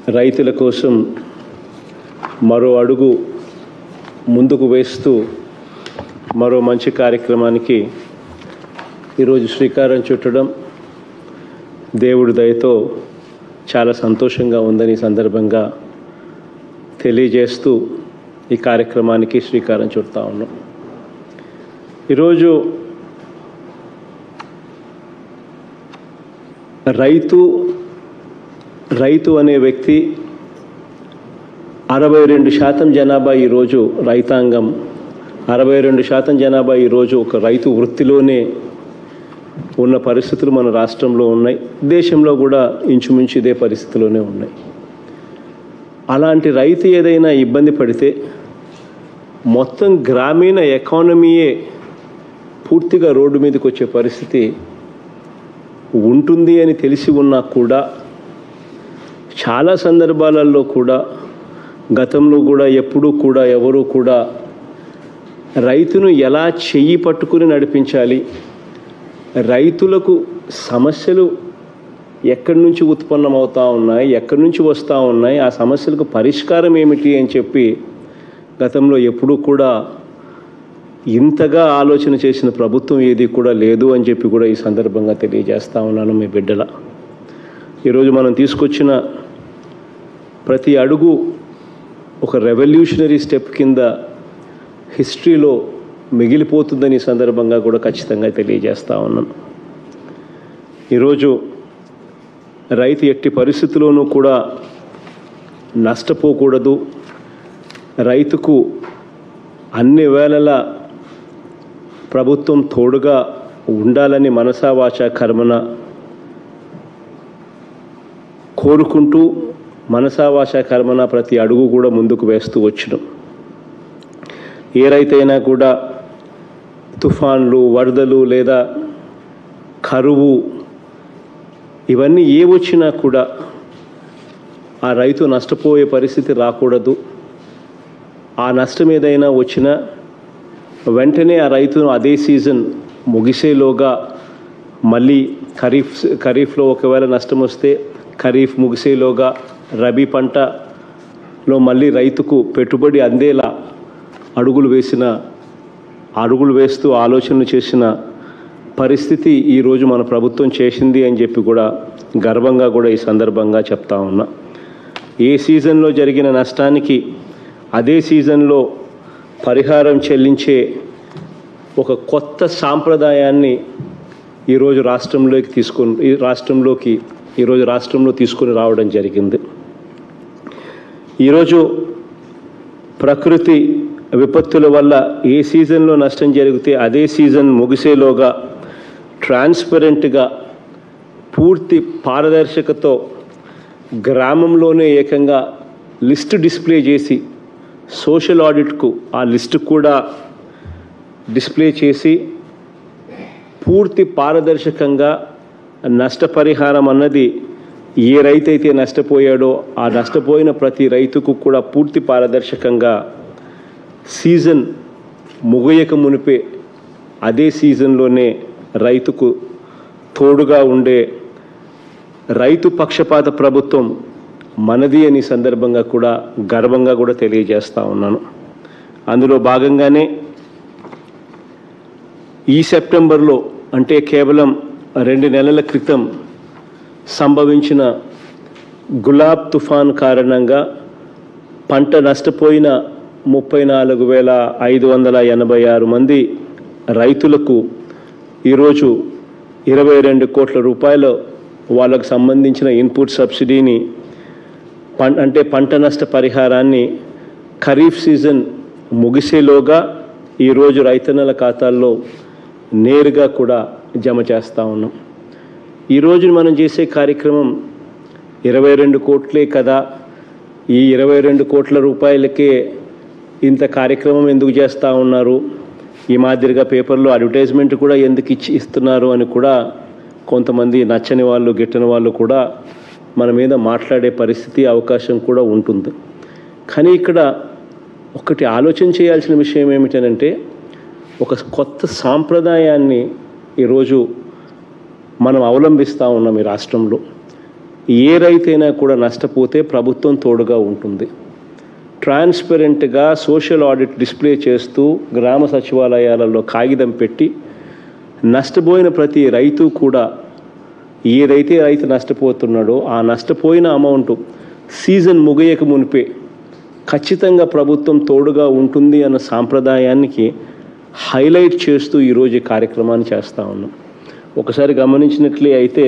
రైతుల కోసం మరో అడుగు ముందుకు వేస్తూ మరో మంచి కార్యక్రమానికి ఈరోజు శ్రీకారం చుట్టడం దేవుడి దయతో చాలా సంతోషంగా ఉందని సందర్భంగా తెలియజేస్తూ ఈ కార్యక్రమానికి శ్రీకారం చుడతా ఉన్నాం. ఈరోజు రైతు అనే వ్యక్తి 62% జనాభా ఈరోజు రైతాంగం, 62% జనాభా ఈరోజు ఒక రైతు వృత్తిలోనే ఉన్న పరిస్థితులు మన రాష్ట్రంలో ఉన్నాయి. దేశంలో కూడా ఇంచుమించు ఇదే పరిస్థితిలోనే ఉన్నాయి. అలాంటి రైతు ఏదైనా ఇబ్బంది పడితే మొత్తం గ్రామీణ ఎకానమీయే పూర్తిగా రోడ్డు మీదకి వచ్చే పరిస్థితి ఉంటుంది అని తెలిసి ఉన్నా కూడా చాలా సందర్భాలలో కూడా గతంలో కూడా ఎప్పుడూ కూడా ఎవరూ కూడా రైతును ఎలా చెయ్యి పట్టుకుని నడిపించాలి, రైతులకు సమస్యలు ఎక్కడి నుంచి ఉత్పన్నమవుతూ ఉన్నాయి, ఎక్కడి నుంచి వస్తూ ఉన్నాయి, ఆ సమస్యలకు పరిష్కారం ఏమిటి అని చెప్పి గతంలో ఎప్పుడూ కూడా ఇంతగా ఆలోచన చేసిన ప్రభుత్వం ఏది కూడా లేదు అని చెప్పి కూడా ఈ సందర్భంగా తెలియజేస్తా ఉన్నాను. మీ బిడ్డల ఈరోజు మనం తీసుకొచ్చిన ప్రతి అడుగు ఒక రెవల్యూషనరీ స్టెప్ కింద హిస్టరీలో మిగిలిపోతుందని సందర్భంగా కూడా ఖచ్చితంగా తెలియజేస్తా ఉన్నాను. ఈరోజు రైతు ఎట్టి పరిస్థితుల్లోనూ కూడా నష్టపోకూడదు, రైతుకు అన్ని వేళలా ప్రభుత్వం తోడుగా ఉండాలని మనసా వాచా కర్మన కోరుకుంటూ మనసా వాచా కర్మన ప్రతి అడుగు కూడా ముందుకు వేస్తూ వచ్చినాం. ఏ రైతైనా కూడా తుఫాన్లు, వరదలు లేదా కరువు ఇవన్నీ ఏ వచ్చినా కూడా ఆ రైతు నష్టపోయే పరిస్థితి రాకూడదు. ఆ నష్టం ఏదైనా వచ్చినా వెంటనే ఆ రైతును అదే సీజన్ ముగిసేలోగా మళ్ళీ ఖరీఫ్లో ఒకవేళ నష్టం వస్తే ఖరీఫ్ ముగిసేలోగా రబీ పంటలో మళ్ళీ రైతుకు పెట్టుబడి అందేలా అడుగులు వేస్తూ ఆలోచనలు చేసిన పరిస్థితి ఈరోజు మన ప్రభుత్వం చేసింది అని చెప్పి కూడా గర్వంగా కూడా ఈ సందర్భంగా చెప్తా ఉన్నా. ఏ సీజన్లో జరిగిన నష్టానికి అదే సీజన్లో పరిహారం చెల్లించే ఒక కొత్త సాంప్రదాయాన్ని ఈరోజు రాష్ట్రంలో తీసుకొని రావడం జరిగింది. ఈరోజు ప్రకృతి విపత్తుల వల్ల ఏ సీజన్లో నష్టం జరిగితే అదే సీజన్ ముగిసేలోగా ట్రాన్స్పరెంట్గా పూర్తి పారదర్శకతో గ్రామంలోనే ఏకంగా లిస్ట్ డిస్ప్లే చేసి సోషల్ ఆడిట్కు ఆ లిస్టు కూడా డిస్ప్లే చేసి పూర్తి పారదర్శకంగా నష్టపరిహారం అన్నది ఏ రైతు అయితే నష్టపోయాడో ఆ నష్టపోయిన ప్రతి రైతుకు కూడా పూర్తి పారదర్శకంగా సీజన్ ముగియక మునిపే అదే సీజన్లోనే రైతుకు తోడుగా ఉండే రైతు పక్షపాత ప్రభుత్వం మనది అని సందర్భంగా కూడా గర్వంగా కూడా తెలియజేస్తూ ఉన్నాను. అందులో భాగంగానే ఈ సెప్టెంబర్లో అంటే కేవలం 2 నెలల క్రితం సంభవించిన గులాబ్ తుఫాన్ కారణంగా పంట నష్టపోయిన 34,586 మంది రైతులకు ఈరోజు 22 కోట్ల రూపాయలు వాళ్ళకు సంబంధించిన ఇన్పుట్ సబ్సిడీని అంటే పంట నష్ట పరిహారాన్ని ఖరీఫ్ సీజన్ ముగిసేలోగా ఈరోజు రైతన్నల ఖాతాల్లో నేరుగా కూడా జమ చేస్తూ ఉన్నాం. ఈరోజు మనం చేసే కార్యక్రమం 22 కోట్లే కదా, ఈ 22 కోట్ల రూపాయలకే ఇంత కార్యక్రమం ఎందుకు చేస్తూ ఉన్నారు, ఈ మాదిరిగా పేపర్లో అడ్వర్టైజ్మెంట్ కూడా ఎందుకు ఇస్తున్నారు అని కూడా కొంతమంది నచ్చని వాళ్ళు గిట్టని వాళ్ళు కూడా మన మీద మాట్లాడే పరిస్థితి అవకాశం కూడా ఉంటుంది. కానీ ఇక్కడ ఒకటి ఆలోచన చేయాల్సిన విషయం ఏమిటంటే ఒక కొత్త సాంప్రదాయాన్ని ఈరోజు మనం అవలంబిస్తూ ఉన్నాం ఈ రాష్ట్రంలో. ఏ రైతైనా కూడా నష్టపోతే ప్రభుత్వం తోడుగా ఉంటుంది. ట్రాన్స్పరెంట్గా సోషల్ ఆడిట్ డిస్ప్లే చేస్తూ గ్రామ సచివాలయాలలో కాగితం పెట్టి నష్టపోయిన ప్రతి రైతు కూడా ఏదైతే రైతు నష్టపోతున్నాడో ఆ నష్టపోయిన అమౌంట్ సీజన్ ముగియక మునిపే ఖచ్చితంగా ప్రభుత్వం తోడుగా ఉంటుంది అన్న సాంప్రదాయానికి హైలైట్ చేస్తూ ఈరోజు ఈ కార్యక్రమాన్ని చేస్తూ ఉన్నాం. ఒకసారి గమనించినట్లే అయితే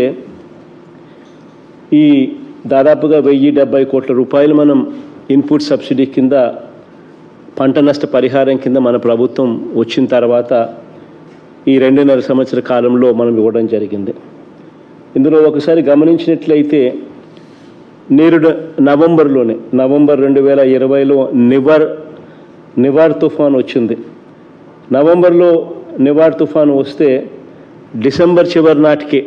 ఈ దాదాపుగా 1070 కోట్ల రూపాయలు మనం ఇన్పుట్ సబ్సిడీ కింద పంట నష్ట పరిహారం కింద మన ప్రభుత్వం వచ్చిన తర్వాత ఈ 2.5 సంవత్సర కాలంలో మనం ఇవ్వడం జరిగింది. ఇందులో ఒకసారి గమనించినట్లయితే నేరుడు నవంబర్ 2020లో నివార్ తుఫాన్ వచ్చింది. నవంబర్లో నివార్ తుఫాను వస్తే డిసెంబర్ చివరి నాటికే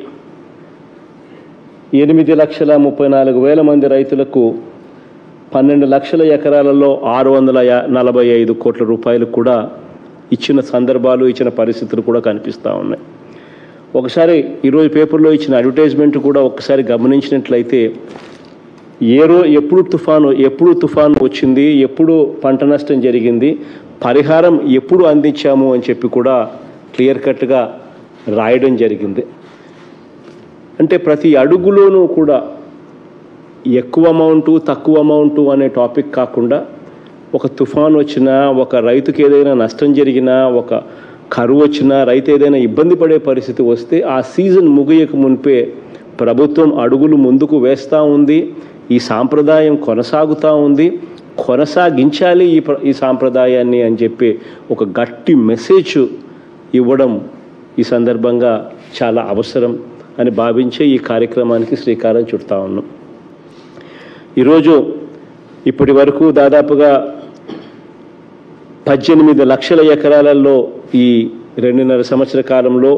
8,34,000 మంది రైతులకు 12 లక్షల ఎకరాలలో 645 కోట్ల రూపాయలు కూడా ఇచ్చిన సందర్భాలు, ఇచ్చిన పరిస్థితులు కూడా కనిపిస్తూ ఉన్నాయి. ఒకసారి ఈరోజు పేపర్లో ఇచ్చిన అడ్వర్టైజ్మెంట్ కూడా ఒకసారి గమనించినట్లయితే ఎప్పుడు తుఫాను వచ్చింది, ఎప్పుడు పంట నష్టం జరిగింది, పరిహారం ఎప్పుడు అందించాము అని చెప్పి కూడా క్లియర్ కట్గా రాయడం జరిగింది. అంటే ప్రతి అడుగులోనూ కూడా ఎక్కువ అమౌంటు తక్కువ అమౌంటు అనే టాపిక్ కాకుండా ఒక తుఫాన్ వచ్చినా, ఒక రైతుకి ఏదైనా నష్టం జరిగినా, ఒక కరువు వచ్చినా, రైతు ఏదైనా ఇబ్బంది పడే పరిస్థితి వస్తే ఆ సీజన్ ముగియక మునిపే ప్రభుత్వం అడుగులు ముందుకు వేస్తూ ఉంది. ఈ సాంప్రదాయం కొనసాగుతూ ఉంది, కొనసాగించాలి ఈ సాంప్రదాయాన్ని అని చెప్పి ఒక గట్టి మెసేజ్ ఇవ్వడం ఈ సందర్భంగా చాలా అవసరం అని భావించే ఈ కార్యక్రమానికి శ్రీకారం చుడతా ఉన్నాం. ఈరోజు ఇప్పటి వరకు దాదాపుగా 18 లక్షల ఎకరాలలో ఈ 2.5 సంవత్సర కాలంలో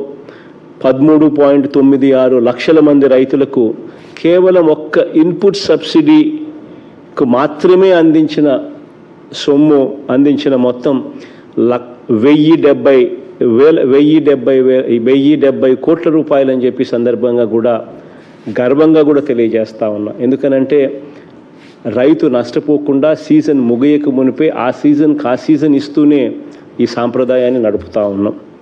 13.96 లక్షల మంది రైతులకు కేవలం ఒక్క ఇన్పుట్ సబ్సిడీకు మాత్రమే అందించిన మొత్తం 1,070 కోట్ల రూపాయలు అని చెప్పి సందర్భంగా కూడా గర్వంగా కూడా తెలియజేస్తా ఉన్నా. ఎందుకనంటే రైతు నష్టపోకుండా సీజన్ ముగియక మునిపే ఆ సీజన్ ఇస్తూనే ఈ సాంప్రదాయాన్ని నడుపుతూ ఉన్నాం.